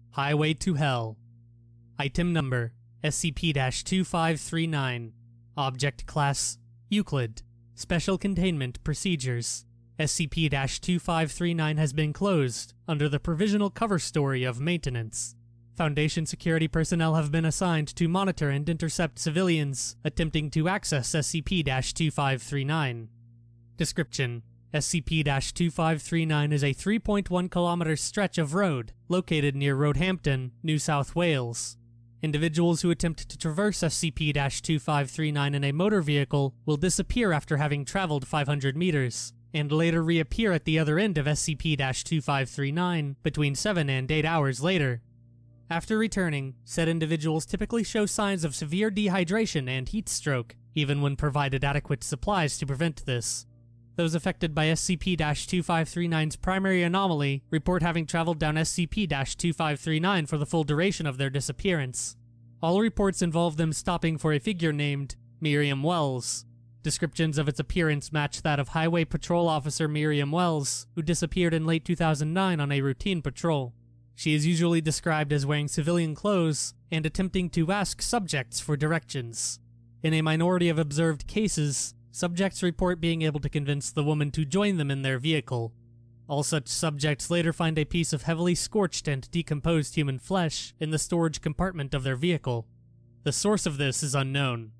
Highway to Hell. Item number SCP-2539. Object Class Euclid. Special Containment Procedures. SCP-2539 has been closed under the provisional cover story of maintenance. Foundation security personnel have been assigned to monitor and intercept civilians attempting to access SCP-2539. Description: SCP-2539 is a 3.1 kilometer stretch of road located near Roehampton, New South Wales. Individuals who attempt to traverse SCP-2539 in a motor vehicle will disappear after having traveled 500 meters, and later reappear at the other end of SCP-2539 between 7 and 8 hours later. After returning, said individuals typically show signs of severe dehydration and heat stroke, even when provided adequate supplies to prevent this. Those affected by SCP-2539's primary anomaly report having traveled down SCP-2539 for the full duration of their disappearance. All reports involve them stopping for a figure named Miriam Wells. Descriptions of its appearance match that of Highway Patrol Officer Miriam Wells, who disappeared in late 2009 on a routine patrol. She is usually described as wearing civilian clothes and attempting to ask subjects for directions. In a minority of observed cases, subjects report being able to convince the woman to join them in their vehicle. All such subjects later find a piece of heavily scorched and decomposed human flesh in the storage compartment of their vehicle. The source of this is unknown.